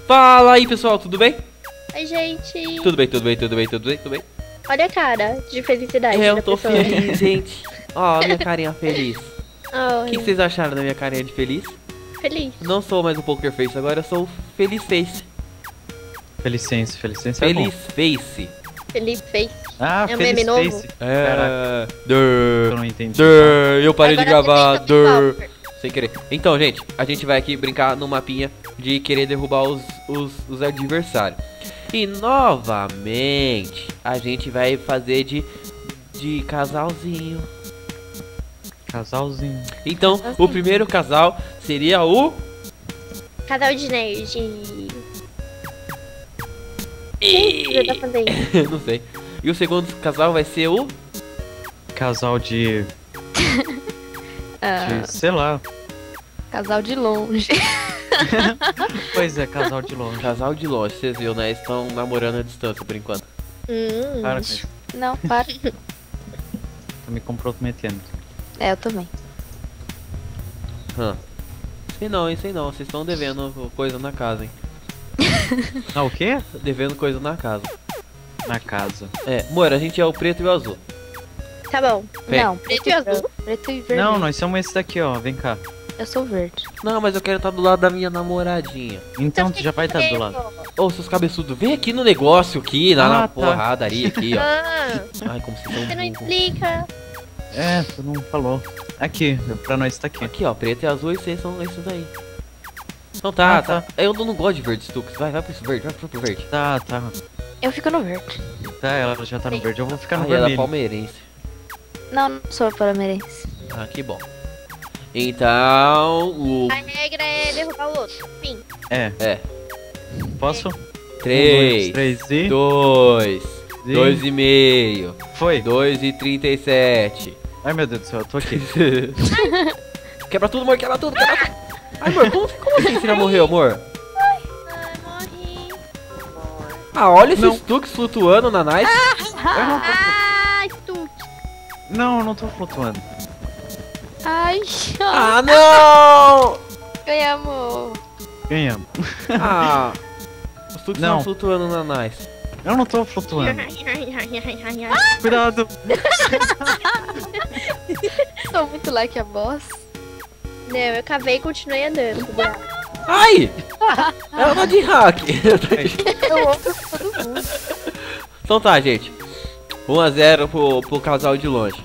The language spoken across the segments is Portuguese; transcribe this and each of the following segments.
Fala aí, pessoal, tudo bem? Oi, gente. Tudo bem, tudo bem, tudo bem, tudo bem, tudo bem? Olha a cara de felicidade Eu da tô pessoa. feliz, gente. Ó, minha carinha feliz. O Ai, que vocês acharam da minha carinha de feliz? feliz. Não sou mais um Poker Face, agora eu sou o Feliz Face. Felicense é Feliz bom. Face. Feliz face. Ah, É um Feliz meme novo? Face. É. Eu não entendi. Eu parei de Agora gravar. você tem que Sem querer. Então, gente, a gente vai aqui brincar no mapinha de querer derrubar os adversários. E novamente, a gente vai fazer de casalzinho. Casalzinho. Então, o primeiro casal seria o... Casal de nerd. Quem você tá fazendo? Não sei. E o segundo casal vai ser o... Casal de. Ah, Sei lá. casal de longe. Pois é, casal de longe. Casal de longe, vocês viram, né? Estão namorando à distância por enquanto. Para com isso. Não, para. Tá me comprometendo. É, eu também. Sei não, isso aí não. Vocês estão devendo coisa na casa, hein? Ah, o quê? Devendo coisa na casa. Na casa. É, amor, a gente é o preto e o azul. Tá bom. Vem. Não, Preto e azul? Preto e verde. Não, nós somos esse daqui, ó. Vem cá. Eu sou verde. Não, mas eu quero estar do lado da minha namoradinha. Então tu já vai estar do lado. Ô, seus cabeçudos, vem aqui no negócio aqui, lá na tá. porradaria aqui, ó. Ah, Ai, como vocês você não são burros. explica. É, tu não falou. Aqui, pra nós tá aqui. Aqui, ó, preto e azul e vocês são esses aí. Então tá, Ah, tá. tá. Eu não gosto de verde, Stux. Vai pro verde, vai pro verde. Tá. Eu fico no verde. Tá, ela já tá no verde. Eu vou ficar no Ai, ela é vermelho. palmeirense. Não, não sou palmeirense. Ah, que bom. Então, o A regra é derrubar o outro. Fim. É. Posso? 3, 3 e. 2, e- 2,5, Foi. 2,37. Ai meu Deus do céu, eu tô aqui. Quebra tudo, amor, quebra tudo, quebra tudo. Ai, amor, como assim você já morreu, amor? Ai, morri. Ah, olha esse Não. Stux flutuando na nice. Ai, tu. Não, eu não tô flutuando. Ai, Ah, não! ganhamos. Ganhamos. Ah, os Stux Não. estão flutuando na nice. Eu não tô flutuando. Cuidado. Tô muito like a boss. Não, eu cavei e continuei andando. pro buraco. Ai! Ela tá de hack. Eu amo todo mundo. Então tá, gente. 1-0 pro casal de longe.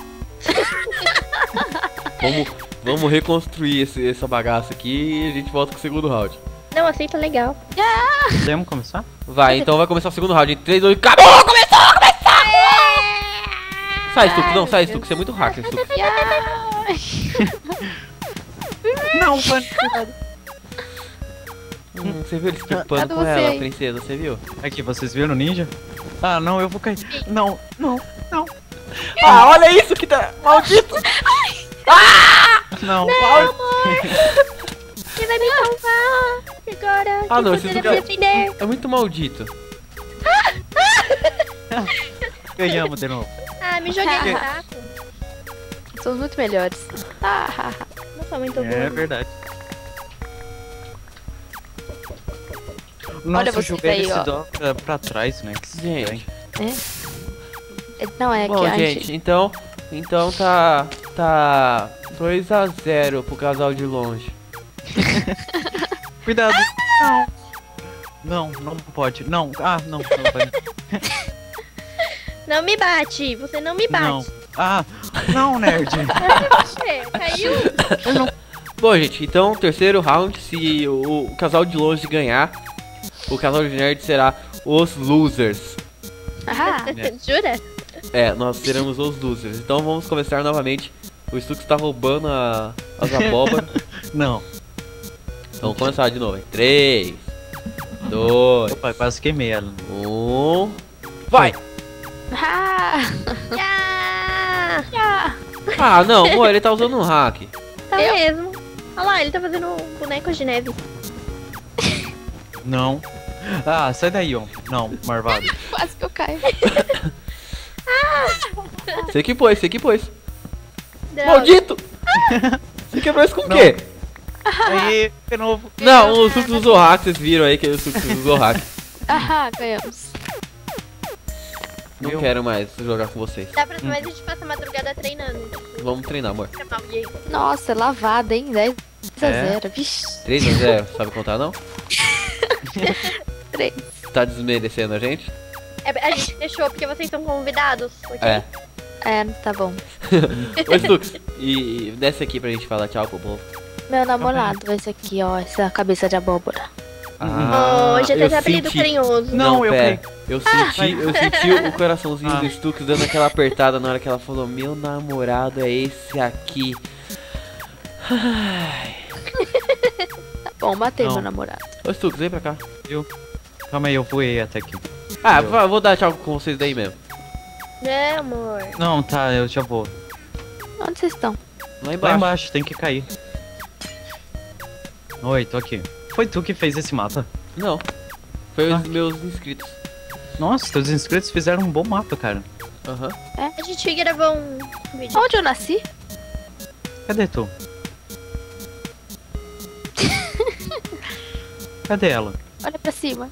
Vamos reconstruir essa bagaça aqui e a gente volta com o segundo round. Não, aceita legal. Podemos começar? Vai, então vai começar o segundo round. Em 3, 2, acabou! Começou! Sai, Stux, não, sai, Stux. Você é muito hacker, Stux. Não, mano. Você viu ele estrupando Cadê com você ela, aí? princesa? Você viu? Aqui, vocês viram o ninja? Ah, não, eu vou cair. Não. Ah, olha isso que tá... Maldito! Não. Você vai me salvar. Agora. Ah, não, que esse você Stux deve defender. é muito maldito. Ganhamos de novo. Ah, me joguei no buraco. Somos muito melhores. Ah, Não sou muito É boa. verdade. Nossa, eu vocês joguei aí, esse ó. dó pra trás, né? Que estranho. Gente, não, é bom, que a gente, então tá 2-0 pro casal de longe. Cuidado. Não pode. Não. Ah, não vai. Não me bate. Você não me Não. bate. Ah, não, nerd. Você caiu. Bom, gente, então, terceiro round, se o casal de longe ganhar, o casal de nerd será os losers. Jura? É, nós seremos os losers. Então vamos começar novamente. O Stux tá roubando as abóboras. Não. Então vamos começar de novo. 3, 2, Opa, quase queimei ela. 1. Vai! Já. Ah, não, amor, ele tá usando um hack. Tá mesmo. Olha lá, ele tá fazendo bonecos de neve. Não. Ah, sai daí, ó. Não, marvado. quase que eu caio. Você que pôs. Droga. Maldito! Você quebrou isso com o quê? Aí, de novo. Não, o Stux usou hack, vocês viram aí que o Stux usou hack. Ahá, ganhamos. Não Meu. quero mais jogar com vocês. Da próxima vez a gente passa a madrugada treinando. Vamos treinar, amor. Chamar alguém. Nossa, lavada, hein? 10 a É. 0. Vixe. 3-0, sabe contar não? 3. Tá desmerecendo a gente? A gente deixou porque vocês são convidados. Ok? É. É, tá bom. Ô, Stux, e desce aqui pra gente falar tchau pro povo. Meu namorado, esse aqui, ó. Essa cabeça de abóbora. Oh, já eu teve apelido senti- carinhoso. Não, eu pera. Eu senti o coraçãozinho Ah. do Stux dando aquela apertada na hora que ela falou: meu namorado é esse aqui. Ai. Tá bom, matei Não. meu namorado. Ô, Stux, vem pra cá. Calma aí, eu voei até aqui. Ah, Eu- vou dar tchau com vocês daí mesmo. Né, amor? Não, tá, eu já vou. Onde vocês estão? Lá Lá embaixo. embaixo, tem que cair. Oi, tô aqui. Foi tu que fez esse mapa? Não. Foi Ah. os meus inscritos. Nossa, teus inscritos fizeram um bom mapa, cara. Aham. A gente gravou um vídeo. Onde eu nasci? Cadê tu? Cadê ela? Olha pra cima.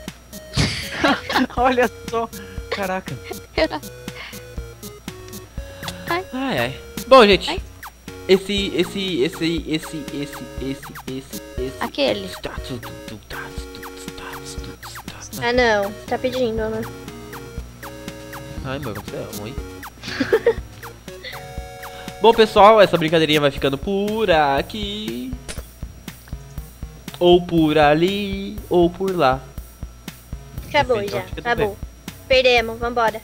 Olha só. Caraca. Ai, ai. Bom, gente. Ai. Esse. Aquele. Ah, não. Tá pedindo, né? Ai, meu, você é ruim. Bom, pessoal, essa brincadeirinha vai ficando por aqui. Ou por ali, ou por lá. Acabou Depende, já. acho que Acabou. Perdemos. Vambora.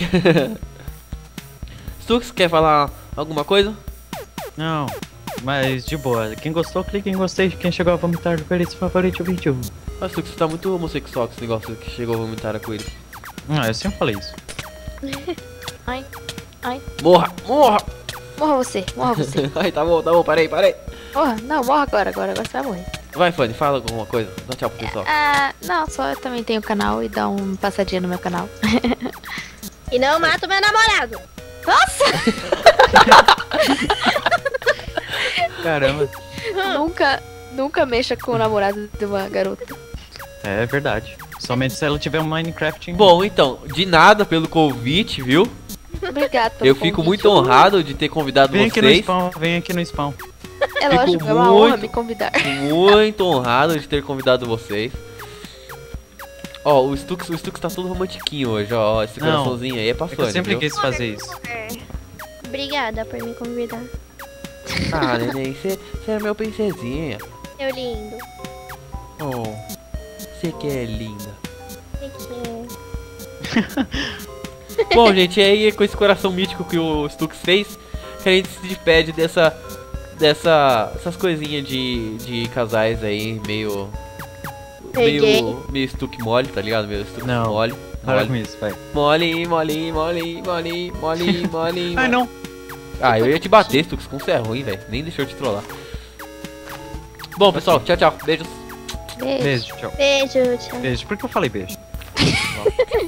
Stux, quer falar alguma coisa? Não, mas de boa. Quem gostou, clique em gostei. Quem chegou a vomitar, favorito, favorito, vídeo. Mas Stux, você tá muito homossexual com esse negócio que chegou a vomitar a coelho. Ah, eu sempre falei isso. Ai. Ai. Morra, morra! Morra você, morra você. Ai, tá bom, parei. Morra. Não, morra agora você vai morrer. Vai, Fanny, fala alguma coisa. Dá tchau pro pessoal. Ah, não, só eu também tenho canal e dá um passadinha no meu canal. E não mata o meu namorado. Nossa! Caramba. Nunca mexa com o namorado de uma garota. É verdade. Somente se ela tiver um Minecraft. Bom, então, de nada pelo convite, viu? Obrigado pelo Eu fico convite. muito honrado de ter convidado Vem aqui no vocês. spawn, vem aqui no spawn. É Fico lógico, é uma honra muito- me convidar. Muito honrado de ter convidado vocês. Ó, o Stux tá todo romantiquinho hoje, ó. Esse Não, coraçãozinho aí é pra É que eu Fanny, sempre viu? quis fazer isso. Obrigada por me convidar. Ah, neném, você é meu princesinha. Seu lindo. Oh, você que é linda. Você quer? Bom, gente, aí com esse coração mítico que o Stux fez, que a gente se despede essas coisinhas de casais aí, meio Peguei. Stuck mole, tá ligado? Meio Stuck Não. mole. Para com Mole, isso, vai. mole. Ai, não. Ah, eu ia te bater, Stux, como você é ruim, velho. Nem deixou eu te trollar. Bom, pessoal, tchau. Beijos. Beijo. Beijo, tchau. Beijo, tchau. Beijo. Por que eu falei beijo?